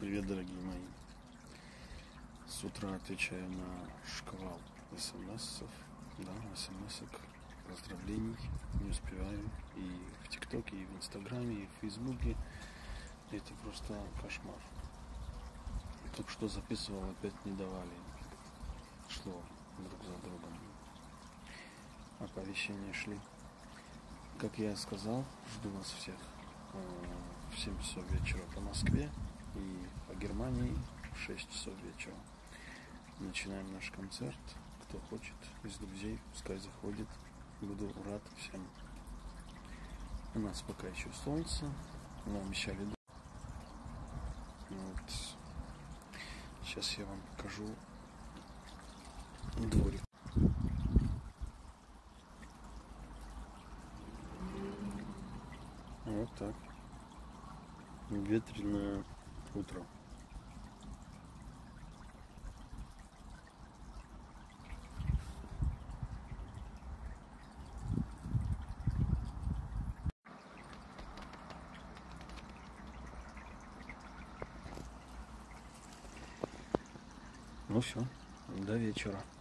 Привет, дорогие мои. С утра отвечаю на шквал смс-ок, поздравлений. Не успеваю и в ТикТоке, и в Инстаграме, и в Фейсбуке. Это просто кошмар. Только что записывал, опять не давали. Шло друг за другом. Оповещения шли. Как я сказал, жду вас всех в 7 часов вечера по Москве и по Германии в 6 часов вечера. Начинаем наш концерт. Кто хочет из друзей, пускай заходит. Буду рад всем. У нас пока еще солнце. Мы обещали. Вот. Сейчас я вам покажу дворик. Вот так. Ветреное утро. Ну все, до вечера.